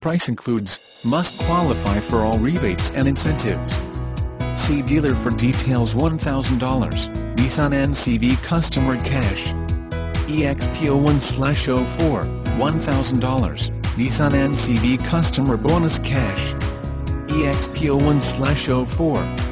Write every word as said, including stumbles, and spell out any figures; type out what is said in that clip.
price includes, must qualify for all rebates and incentives. See dealer for details. one thousand dollars, Nissan N C V Customer Cash. E X P zero one oh four, one thousand dollars, Nissan N C V Customer Bonus Cash. E X P zero one oh four,